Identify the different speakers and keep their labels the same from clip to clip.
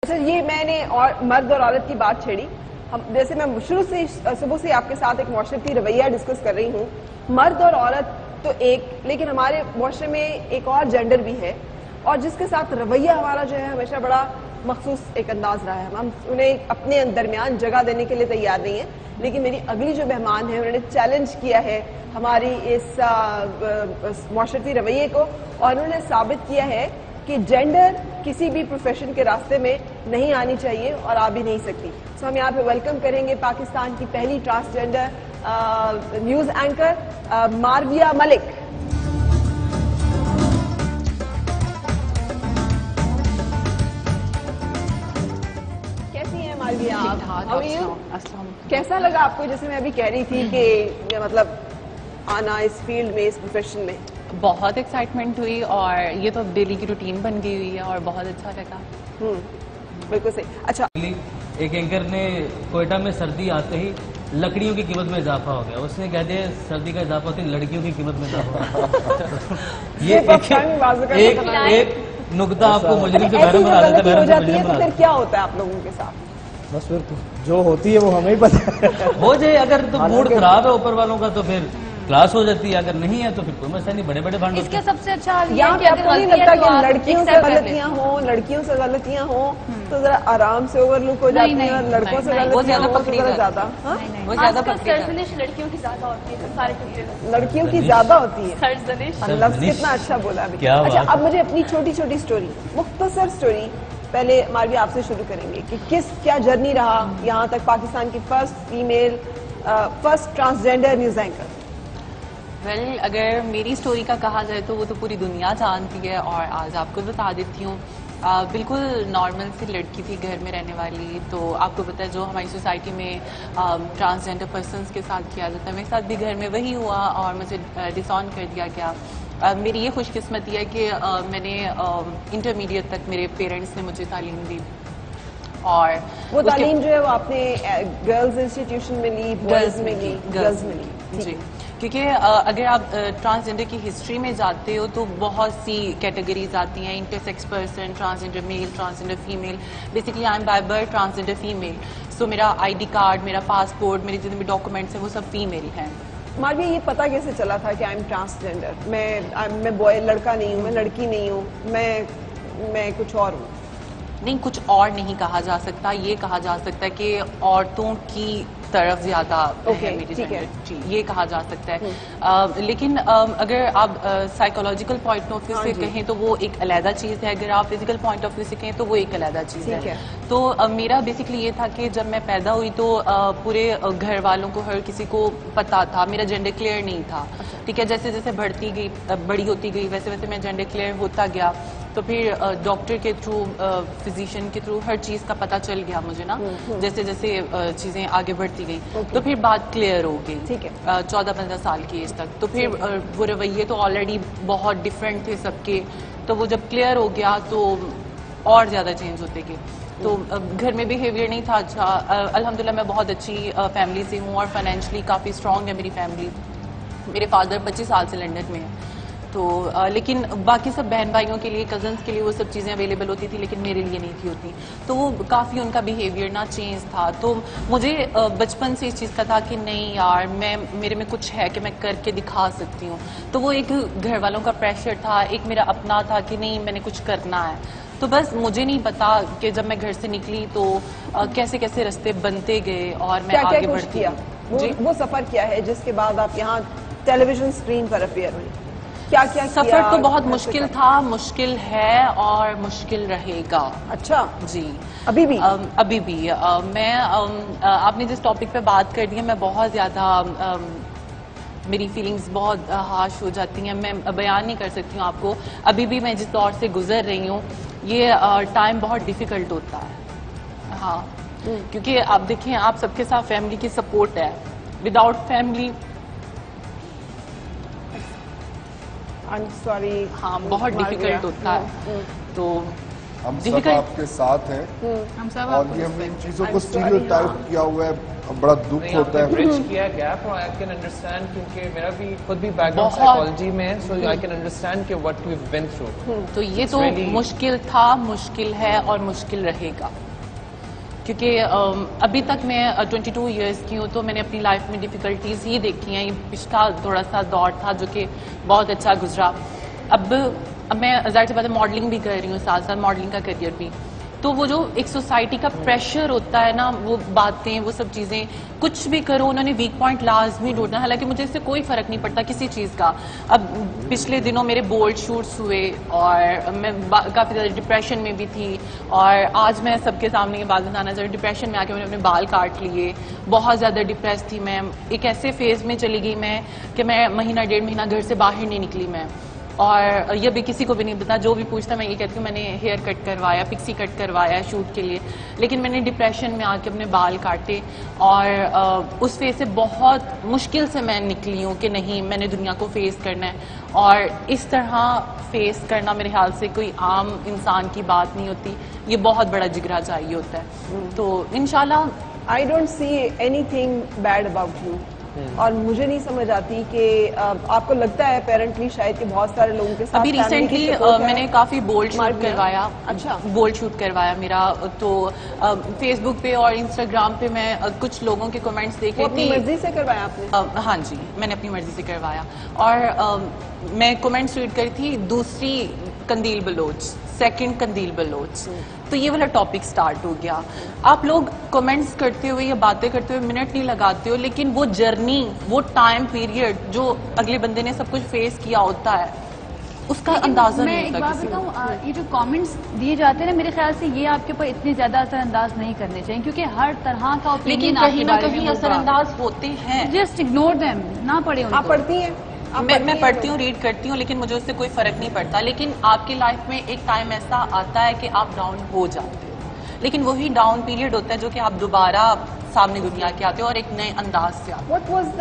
Speaker 1: अच्छा, ये मैंने और मर्द और औरत की बात छेड़ी। हम जैसे मैं शुरू से सुबह से आपके साथ एक माशरती रवैया डिस्कस कर रही हूँ। मर्द और औरत तो एक, लेकिन हमारे माशरे में एक और जेंडर भी है और जिसके साथ रवैया हमारा जो है हमेशा बड़ा मखसूस एक अंदाज रहा है। हम उन्हें अपने दरमियान जगह देने के लिए तैयार नहीं है। लेकिन मेरी अगली जो मेहमान है उन्होंने चैलेंज किया है हमारी इस माशरती रवैये को और उन्होंने साबित किया है कि जेंडर किसी भी प्रोफेशन के रास्ते में नहीं आनी चाहिए और आ भी नहीं सकती। सो हम यहाँ पे वेलकम करेंगे पाकिस्तान की पहली transgender news anchor Marvia Malik. कैसी हैं मारविया आप? How are you? कैसा लगा आपको? जैसे मैं अभी कह रही थी कि मतलब आना इस फील्ड में, इस प्रोफेशन में।
Speaker 2: बहुत एक्साइटमेंट हुई और ये तो डेली की रूटीन बन गई हुई है और बहुत अच्छा लगा।
Speaker 1: बिल्कुल सही। अच्छा,
Speaker 3: एक एंकर ने कोयटा में सर्दी आते ही लकड़ियों की कीमत में इजाफा हो गया। उसने कह दिया सर्दी का इजाफा होती लड़कियों की कीमत में इजाफा। ये एक नुकता आपको मुजरिम से बहरम बना देता है।
Speaker 1: तो फिर क्या होता है आप लोगों के साथ?
Speaker 4: बस फिर जो होती है वो हमें ही पता है।
Speaker 3: हो जाए अगर तो मूड खराब है ऊपर वालों का तो फिर क्लास हो जाती है, अगर नहीं है तो फिर कोई मसला नहीं। बड़े बड़े भांड
Speaker 5: इसके सबसे अच्छा
Speaker 1: यहाँ पे आपको नहीं लगता कि लड़कियों से गलतियाँ हो, लड़कियों से गलतियाँ हो तो जरा आराम से ओवरलुक हो जाती है और लड़कों से गलतियाँ हो तो जरा ज्यादा
Speaker 5: वो ज्यादा सरजनिश लड़कियों की ज्यादा होती है। सारे
Speaker 1: लड़कियों की ज्यादा होती है।
Speaker 5: सरजनिश
Speaker 1: लफ्ज़ कितना अच्छा बोला अभी। अच्छा, अब मुझे अपनी छोटी छोटी स्टोरी, मुख्तसर स्टोरी पहले मारविया आपसे शुरू करेंगे कि क्या जर्नी रहा यहाँ तक पाकिस्तान की first transgender news anchor.
Speaker 2: Well, अगर मेरी स्टोरी का कहा जाए तो वो तो पूरी दुनिया जानती है और आज आपको बता देती हूँ। बिल्कुल नॉर्मल सी लड़की थी, घर में रहने वाली। तो आपको पता है जो हमारी सोसाइटी में ट्रांसजेंडर पर्सन्स के साथ किया जाता है, मेरे साथ भी घर में वही हुआ और मुझे डिसऑन कर दिया गया। मेरी ये खुशकिस्मती है कि मैंने इंटरमीडिएट तक मेरे पेरेंट्स ने मुझे तालीम दी और
Speaker 1: वो तालीम जो है वो आपने गर्ल्स इंस्टीट्यूशन में ली, बॉयज में ली? गर्ल्स में ली
Speaker 2: जी। क्योंकि अगर आप ट्रांसजेंडर की हिस्ट्री में जाते हो तो बहुत सी कैटेगरीज आती हैं। Intersex person, transgender male, transgender female. Basically I am by birth transgender female. So मेरा आईडी कार्ड, मेरा पासपोर्ट, मेरे जितने भी डॉक्यूमेंट्स हैं वो सब फीमेल हैं।
Speaker 1: मारविया, ये पता कैसे चला था कि आई एम ट्रांसजेंडर? मैं बॉय, लड़का नहीं हूँ, मैं लड़की नहीं हूँ, मैं कुछ और हूँ?
Speaker 2: नहीं, कुछ और नहीं कहा जा सकता। ये कहा जा सकता है कि औरतों की तरफ ज्यादा है मेरी जेंडर, जी, ये कहा जा सकता है। लेकिन अगर आप साइकोलॉजिकल पॉइंट ऑफ व्यू से कहें तो वो एक अलग चीज़ है। अगर आप फिजिकल पॉइंट ऑफ व्यू से कहें तो वो एक अलग चीज़ है। तो मेरा बेसिकली ये था कि जब मैं पैदा हुई तो पूरे घर वालों को, हर किसी को पता था, मेरा जेंडर क्लियर नहीं था। ठीक है, जैसे जैसे बड़ी होती गई वैसे वैसे मैं जेंडर क्लियर होता गया। तो फिर डॉक्टर के थ्रू, फिजिशियन के थ्रू हर चीज़ का पता चल गया मुझे ना, जैसे जैसे चीज़ें आगे बढ़ती गई। तो फिर बात क्लियर हो गई। ठीक है, 14-15 साल की एज तक। तो फिर वो रवैये तो ऑलरेडी बहुत डिफरेंट थे सबके। तो वो जब क्लियर हो गया तो और ज़्यादा चेंज होते गए। तो घर में बिहेवियर नहीं था अच्छा। अल्हम्दुलिल्लाह मैं बहुत अच्छी फैमिली से हूँ और फाइनेंशियली काफ़ी स्ट्रॉन्ग है मेरी फैमिली। मेरे फादर 25 साल से लंदन में हैं। तो लेकिन बाकी सब बहन भाइयों के लिए, कजन्स के लिए वो सब चीज़ें अवेलेबल होती थी, लेकिन मेरे लिए नहीं थी होती। तो वो काफ़ी उनका बिहेवियर ना चेंज था। तो मुझे बचपन से इस चीज़ का था कि नहीं यार, मेरे में कुछ है कि मैं करके दिखा सकती हूँ। तो वो एक घर वालों का प्रेशर था, एक मेरा अपना था कि नहीं मैंने कुछ करना है। तो बस मुझे नहीं पता कि जब मैं घर से निकली तो कैसे कैसे रास्ते बनते गए और मैं आगे बढ़ती गई।
Speaker 1: वो सफ़र क्या है जिसके बाद आप यहाँ टेलीविजन स्क्रीन पर अपीयर हुई? क्या
Speaker 2: सफर तो बहुत मुश्किल था, मुश्किल है और मुश्किल रहेगा। अच्छा जी,
Speaker 1: अभी भी
Speaker 2: अभी भी मैं आपने जिस टॉपिक पे बात कर दी है, मैं बहुत ज्यादा मेरी फीलिंग्स बहुत हार्श हो जाती हैं। मैं बयान नहीं कर सकती हूँ आपको। अभी भी मैं जिस दौर से गुजर रही हूँ ये टाइम बहुत डिफिकल्ट होता है। हाँ, क्योंकि आप देखें, आप सबके साथ फैमिली की सपोर्ट है। विदाउट फैमिली
Speaker 1: सॉरी,
Speaker 2: हाँ, बहुत डिफिकल्ट होता है। तो
Speaker 6: हम सब आपके साथ हैं
Speaker 2: हम सब
Speaker 6: और ये हमने इन चीजों को स्टीरियोटाइप किया हुआ है, बड़ा दुख होता है।
Speaker 7: ब्रिज किया गैप और आई कैन अंडरस्टैंड क्योंकि मेरा भी खुद भी बैकग्राउंड साइकोलॉजी में है, सो आई कैन अंडरस्टैंड कि what we have been through.
Speaker 2: तो ये तो मुश्किल था, मुश्किल है और मुश्किल रहेगा, क्योंकि अभी तक मैं 22 इयर्स की हूँ, तो मैंने अपनी लाइफ में डिफ़िकल्टीज ही देखी हैं। ये पिछला थोड़ा सा दौर था जो कि बहुत अच्छा गुजरा। अब मैं ज़ाहिर सी बात है मॉडलिंग भी कर रही हूँ, साथ साथ मॉडलिंग का करियर भी। तो वो जो एक सोसाइटी का प्रेशर होता है ना, वो बातें, वो सब चीज़ें, कुछ भी करो उन्होंने वीक पॉइंट लाजमी ढूंढना। हालांकि मुझे इससे कोई फ़र्क नहीं पड़ता किसी चीज़ का। अब पिछले दिनों मेरे बोल्ड शूट्स हुए और मैं काफ़ी ज़्यादा डिप्रेशन में भी थी, और आज मैं सबके सामने ये बात बताना चाह रही हूँ, डिप्रेशन में आके मैंने अपने बाल काट लिए, बहुत ज़्यादा डिप्रेस थी मैं। एक ऐसे फेज़ में चली गई मैं कि मैं महीना 1.5 महीना घर से बाहर नहीं निकली मैं, और ये भी किसी को भी नहीं पता। जो भी पूछता मैं ये कहती हूँ मैंने हेयर कट करवाया, पिक्सी कट करवाया शूट के लिए, लेकिन मैंने डिप्रेशन में आके अपने बाल काटे, और उस फेज से बहुत मुश्किल से मैं निकली हूँ कि नहीं मैंने दुनिया को फेस करना है। और इस तरह फेस करना मेरे ख्याल से कोई आम इंसान की बात नहीं होती, ये बहुत बड़ा जिगरा चाहिए होता है। तो इंशाल्लाह
Speaker 1: I don't see anything bad about you, और मुझे नहीं समझ आती कि आपको लगता है अपेरेंटली शायद कि बहुत सारे लोगों के साथ
Speaker 2: अभी रिसेंटली मैंने काफी बोल्ड शूट करवाया।
Speaker 1: अच्छा,
Speaker 2: बोल्ड शूट करवाया मेरा, तो फेसबुक पे और इंस्टाग्राम पे मैं कुछ लोगों के कमेंट्स देख रही थी।
Speaker 1: अपनी मर्जी से करवाया आपने?
Speaker 2: हाँ जी, मैंने अपनी मर्जी से करवाया, और मैं कमेंट्स रीड करी थी, दूसरी कंदील बलोच, सेकंड कंदील बलोच, तो ये वाला टॉपिक स्टार्ट हो गया। आप लोग कमेंट्स करते हुए या बातें करते हुए मिनट नहीं लगाते हो, लेकिन वो जर्नी, वो टाइम पीरियड जो अगले बंदे ने सब कुछ फेस किया होता है, उसका अंदाजा नहीं होता किसी को।
Speaker 5: ये जो कमेंट्स दिए जाते हैं ना, मेरे ख्याल से ये आपके ऊपर इतने ज्यादा असरअंदाज नहीं करने चाहिए, क्योंकि हर तरह का
Speaker 2: लेकिन कहीं ना कहीं असरअंदाज होते हैं।
Speaker 5: जस्ट इग्नोर देम, ना पढ़े।
Speaker 1: आप पढ़ती हैं?
Speaker 2: मैं पढ़ती हूँ, रीड करती हूँ, लेकिन मुझे उससे कोई फर्क नहीं पड़ता। लेकिन आपकी लाइफ में एक टाइम ऐसा आता है कि आप डाउन हो जाते हो, लेकिन वही डाउन पीरियड होता है जो कि आप दोबारा सामने दुनिया के आते हो और एक नए अंदाज से आते हो।
Speaker 1: What was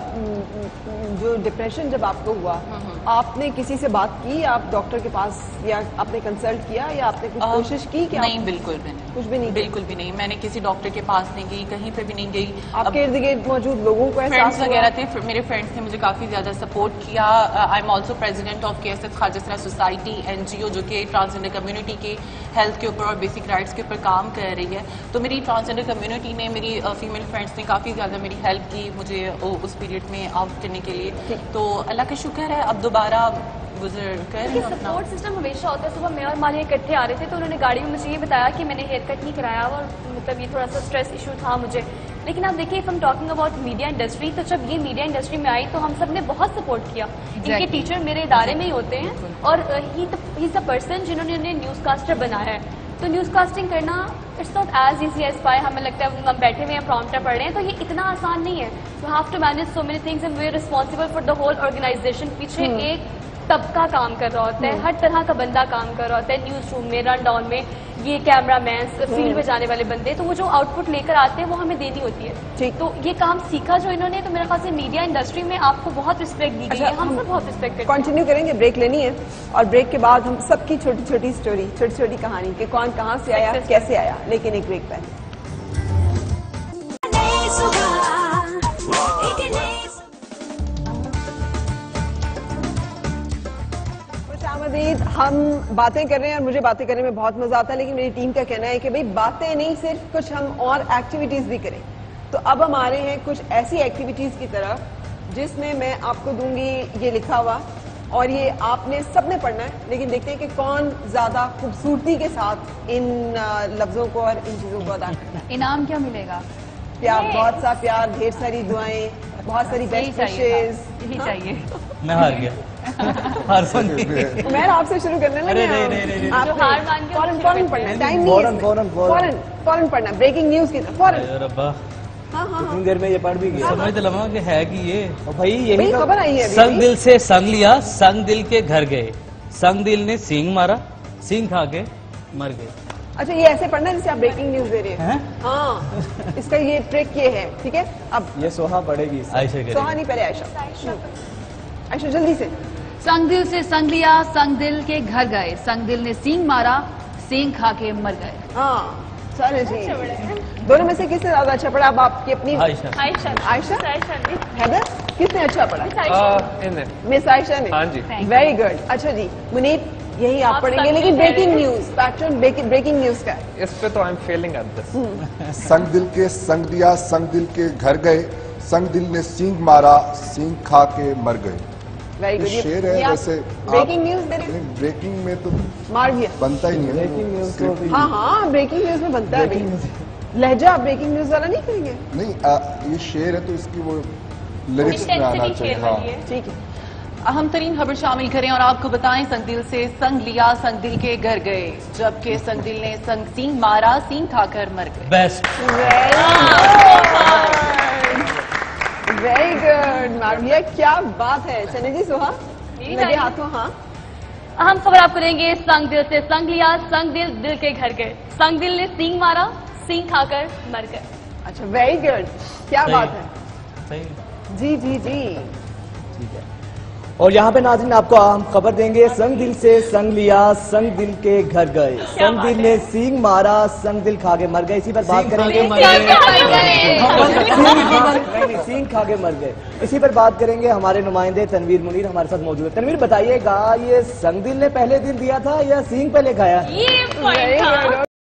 Speaker 1: the जो डिप्रेशन जब आपको हुआ, आपने किसी से बात की, आप डॉक्टर के पास या आपने कंसल्ट किया या आपने कुछ कोशिश की? क्या
Speaker 2: नहीं, बिल्कुल भी नहीं,
Speaker 1: कुछ भी नहीं,
Speaker 2: बिल्कुल भी नहीं। मैंने किसी डॉक्टर के पास नहीं गई, कहीं पे भी नहीं गई।
Speaker 1: आपके इर्द गिर्द मौजूद लोगों को
Speaker 2: फ्रेंड्स वगैरह थे, मेरे फ्रेंड्स ने मुझे काफी ज्यादा सपोर्ट किया। I am also president of KSF Khwajasira society NGO, जो कि ट्रांसजेंडर कम्युनिटी के हेल्थ के ऊपर और बेसिक राइट्स के ऊपर काम कर रही है। तो मेरी ट्रांसजेंडर कम्युनिटी ने, मेरी फीमेल फ्रेंड्स ने काफी ज्यादा मेरी हेल्प की मुझे उस पीरियड में आउट करने के लिए। तो अल्लाह का शुक्र है, अब दोबारा गुजर कर रही हूं अपना।
Speaker 5: सपोर्ट सिस्टम हमेशा होता है। सुबह मैं और मालिया इकट्ठे आ रहे थे, तो उन्होंने गाड़ी में मुझे ये बताया कि मैंने हेयर कट नहीं कराया, और मतलब ये थोड़ा सा स्ट्रेस इशू था मुझे। लेकिन आप देखिए, इफ हम टॉकिंग अबाउट मीडिया इंडस्ट्री, तो जब ये मीडिया इंडस्ट्री में आई तो हम सब ने बहुत सपोर्ट किया। इनके टीचर मेरे इदारे में ही होते हैं, और ही इज द पर्सन जिन्होंने उन्हें न्यूज कास्टर बनाया है। तो न्यूज कास्टिंग करना it's not as easy as pie. हमें लगता है हम बैठे हुए हैं, प्रॉम्प्टर पढ़ रहे हैं, तो ये इतना आसान नहीं है। You have to manage so many things and we are responsible for the whole organisation. पीछे एक तबका काम कर रहा होता है, हर तरह का बंदा काम कर रहा होता है, न्यूज रूम में, रन डाउन में, ये कैमरामैन, फील्ड में जाने वाले बंदे, तो वो जो आउटपुट लेकर आते हैं वो हमें देनी होती है। तो ये काम सीखा जो इन्होंने, तो मेरे ख्याल से मीडिया इंडस्ट्री में आपको बहुत रिस्पेक्ट दी गई है। हम सब बहुत रिस्पेक्ट करते हैं।
Speaker 1: कंटिन्यू करेंगे, ब्रेक लेनी है, और ब्रेक के बाद हम सबकी छोटी छोटी स्टोरी, छोटी छोटी कहानी कि कौन कहाँ से आया, कैसे आया, लेकिन एक ब्रेक पहले। हम बातें कर रहे हैं और मुझे बातें करने में बहुत मजा आता है, लेकिन मेरी टीम का कहना है कि भाई बातें नहीं, सिर्फ कुछ हम और एक्टिविटीज भी करें। तो अब हम आ रहे हैं कुछ ऐसी एक्टिविटीज की तरफ जिसमें मैं आपको दूंगी ये लिखा हुआ, और ये आपने सबने पढ़ना है, लेकिन देखते हैं कि कौन ज्यादा खूबसूरती के साथ इन लफ्जों को और इन चीजों को अदा करता है।
Speaker 5: इनाम क्या मिलेगा?
Speaker 1: प्यार, बहुत सा प्यार, ढेर सारी दुआएं, बहुत सारी बेस्ट विशेस।
Speaker 5: यही चाहिए।
Speaker 3: मैं हार गया। हार मान के।
Speaker 1: मैं आपसे शुरू करने लगे।
Speaker 5: नहीं। हार मान के
Speaker 1: फौरन पढ़ना है, टाइम नहीं है, फौरन पढ़ना, ब्रेकिंग न्यूज की तरफ फौरन। हाँ,
Speaker 4: इतनी देर में ये पढ़ भी गया।
Speaker 3: समझ तो लगा कि है कि ये
Speaker 4: भाई यही
Speaker 1: खबर आई है।
Speaker 3: संग दिल से संग लिया, संग दिल के घर गए, संग दिल ने सींग मारा, सींग खा के मर गए।
Speaker 1: अच्छा, ये ऐसे पढ़ना है जैसे आप ब्रेकिंग न्यूज दे रहे हैं। हाँ, इसका ये ट्रिक ये है, ठीक है। अब
Speaker 4: ये सोहा पढ़ेगी,
Speaker 1: सोहा नहीं, पहले आयशा जल्दी से।
Speaker 5: संग दिल से संग लिया, संग दिल के घर गए, संग दिल ने सींग मारा,
Speaker 8: सींग खा के मर गए।
Speaker 1: हाँ चलो जी, दोनों में से किसने ज्यादा अच्छा पढ़ा? अब आपकी अपनी
Speaker 3: आयशा।
Speaker 1: आयशा हैदर किसने अच्छा पढ़ा? मिस आयशा ने।
Speaker 7: हाँ जी।
Speaker 1: Very good. अच्छा जी मुनीर, यही आप पढ़ेंगे, लेकिन breaking news, pattern breaking news का
Speaker 7: इस पे तो I am failing at this.
Speaker 6: संग दिल के संग दिया, संग दिल के घर गए, संग दिल ने सींग मारा, सींग खा के मर गए।
Speaker 1: Very good.
Speaker 6: ये शेर है। वैसे
Speaker 1: ब्रेकिंग न्यूज दे रहे?
Speaker 6: ब्रेकिंग में तो
Speaker 1: मारविया
Speaker 6: बनता ही नहीं है।
Speaker 4: ब्रेकिंग न्यूज तो अभी-
Speaker 1: हाँ हाँ ब्रेकिंग न्यूज में बनता है अभी। लहजा आप ब्रेकिंग न्यूज वाला नहीं करेंगे?
Speaker 6: नहीं, ये शेर है तो इसकी वो लिरिक्स में आना चाहिए। हाँ
Speaker 1: ठीक है।
Speaker 2: अहम तरीन खबर शामिल करें और आपको बताएं, संग दिल से संग लिया, संग दिल के घर गए, जबकि संग दिल ने संग सींग मारा, सींग खाकर मर गए।
Speaker 3: बेस्ट।
Speaker 1: वेरी गुड मारविया, क्या बात है। चने जी सुहा लगे हाथों। हाँ
Speaker 5: अहम खबर आपको देंगे, संग दिल से संग लिया, संग दिल दिल के घर गए, संग दिल ने सींग मारा, सींग खाकर मर गए।
Speaker 1: अच्छा वेरी गुड, क्या बात है।
Speaker 3: सही।
Speaker 1: जी जी जी।
Speaker 4: ठीक है। और यहाँ पे नाज़रीन आपको हम खबर देंगे, संग दिल से संग लिया, संग दिल के घर गए, संग दिल ने सींग मारा, संग दिल खा के मर गए। इसी पर बात करेंगे। सींग खा के मर गए। इसी पर बात करेंगे। हमारे नुमाइंदे तनवीर मुनीर हमारे साथ मौजूद है। तनवीर बताइएगा, ये संग दिल ने पहले दिन दिया था या सींग पहले खाया?
Speaker 5: ये पॉइंट था।